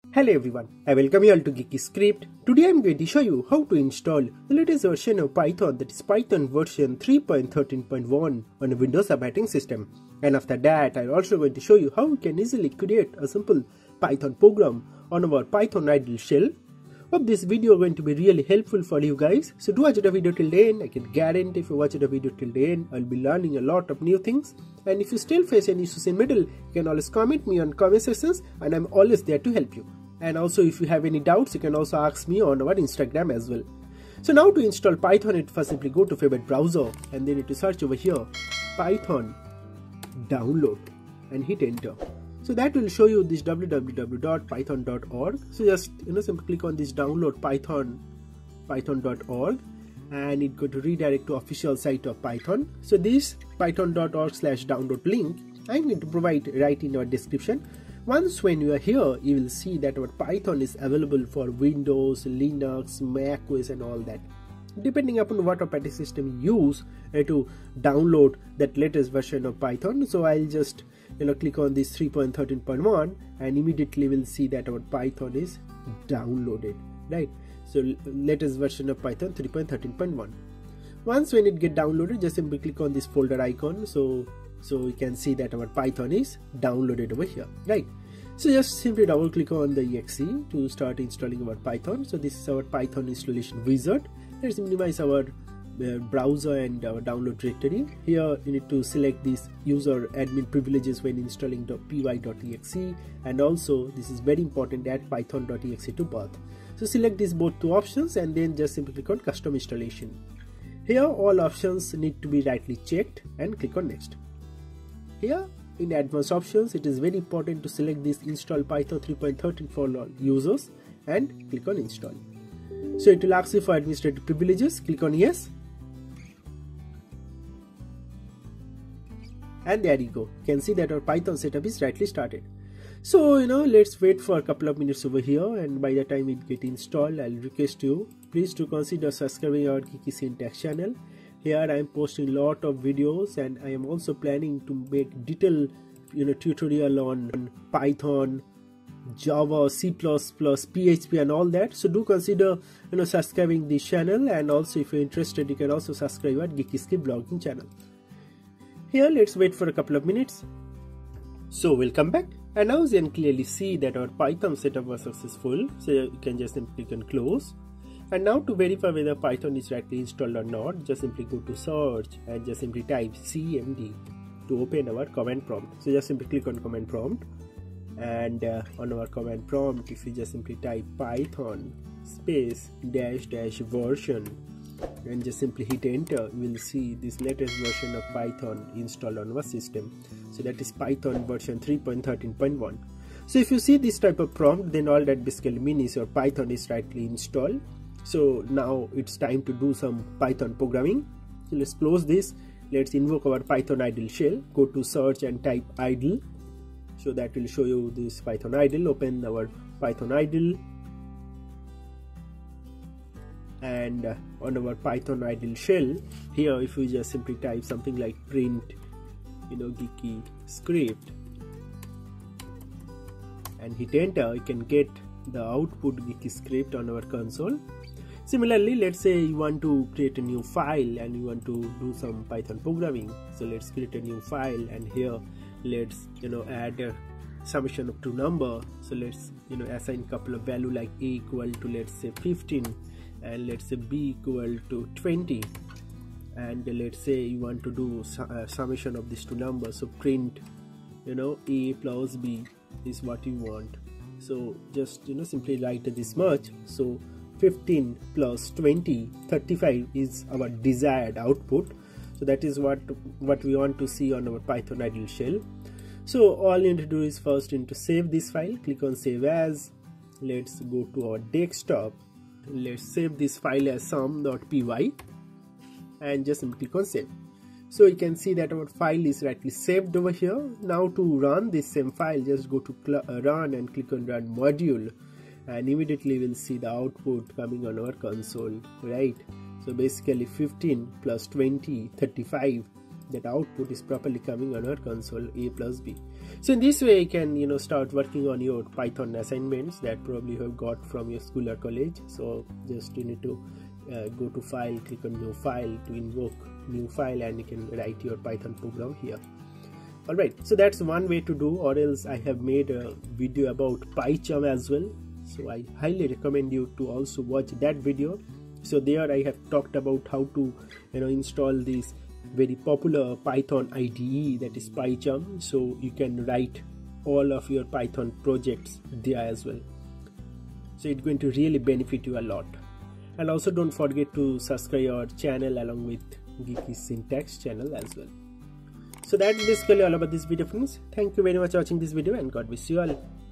Hello everyone, I welcome you all to Geeky Script. Today I am going to show you how to install the latest version of Python, that is Python version 3.13.1 on a Windows operating system. And after that I am also going to show you how you can easily create a simple Python program on our Python idle shell. Hope this video is going to be really helpful for you guys. So do watch the video till the end. I can guarantee if you watch the video till the end, I'll be learning a lot of new things. And if you still face any issues in middle, you can always comment me on comment sections and I'm always there to help you. And also if you have any doubts, you can also ask me on our Instagram as well. So now to install Python, it first simply go to favorite browser and then it is search over here Python download and hit enter. So that will show you this www.python.org. So just simply click on this download python.org and it going to redirect to official site of Python. So this python.org/download link I'm going to provide right in our description. Once when you are here, you will see that our Python is available for Windows, Linux, Mac OS and all that. Depending upon what operating system you use to download that latest version of Python. So I'll just click on this 3.13.1 and immediately we'll see that our Python is downloaded, right? So latest version of Python 3.13.1. Once when it get downloaded, just simply click on this folder icon. So you can see that our Python is downloaded over here, right? So just simply double click on the exe to start installing our Python. So this is our Python installation wizard. Let's minimize our browser and our download directory. Here you need to select this user admin privileges when installing .py.exe, and also this is very important, add python.exe to path. So select these both two options and then just simply click on custom installation. Here all options need to be rightly checked and click on next. Here in advanced options, it is very important to select this install Python 3.13 for all users and click on install. So it will ask you for administrative privileges, click on yes. And there you go. You can see that our Python setup is rightly started. So let's wait for a couple of minutes over here, and by the time it get installed, I'll request you please to consider subscribing our Geeky Syntax channel. Here I am posting a lot of videos and I am also planning to make detailed tutorial on Python, Java, C++, PHP and all that. So do consider subscribing this channel, and also if you're interested you can also subscribe at Geeky Script blogging channel. Here let's wait for a couple of minutes. So we'll come back and now you can clearly see that our Python setup was successful. So you can just simply click on close. And now to verify whether Python is rightly installed or not, just simply go to search and just simply type cmd to open our command prompt. So just simply click on command prompt, and on our command prompt if you just simply type python space -- version and just simply hit enter, you will see this latest version of Python installed on our system. So that is Python version 3.13.1. So if you see this type of prompt, then all that basically means your Python is rightly installed. So now it's time to do some Python programming. So let's close this. Let's invoke our Python idle shell. Go to search and type idle. So that will show you this Python idle. Open our Python idle. And on our Python idle shell, here if you just simply type something like print Geeky Script and hit enter, you can get the output Geeky Script on our console. Similarly, let's say you want to create a new file and you want to do some Python programming. So let's create a new file, and here let's add a summation of two number. So let's assign a couple of value like a equal to let's say 15 and let's say b equal to 20, and let's say you want to do summation of these two numbers. So print a plus b is what you want. So just simply write this much. So 15 plus 20, 35 is our desired output. So that is what we want to see on our Python idle shell. So all you need to do is first to save this file, click on save as. Let's go to our desktop. Let's save this file as sum.py and just simply click on save. So you can see that our file is rightly saved over here. Now to run this same file, just go to run and click on run module, and immediately we'll see the output coming on our console, right? So basically 15 plus 20, 35 that output is properly coming on our console A plus B. So in this way you can start working on your Python assignments that probably you have got from your school or college. So just you need to go to file, click on new file to invoke new file, and you can write your Python program here. Alright, so that's one way to do, or else I have made a video about PyCharm as well, so I highly recommend you to also watch that video. So there I have talked about how to install this very popular Python IDE, that is PyCharm, so you can write all of your Python projects there as well. So it's going to really benefit you a lot. And also don't forget to subscribe our channel along with Geeky Syntax channel as well. So that's basically all about this video, friends. Thank you very much for watching this video, and God bless you all.